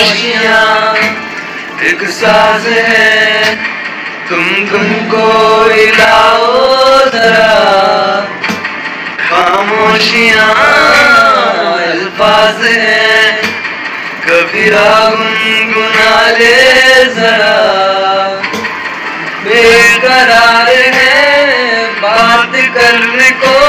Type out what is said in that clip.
खामोशियाँ एक साज है, तुमको हिलाओ जरा। खामोशियाँ अल्फाज हैं, कभी गुनगुना ले जरा। बेकरार है बात करने को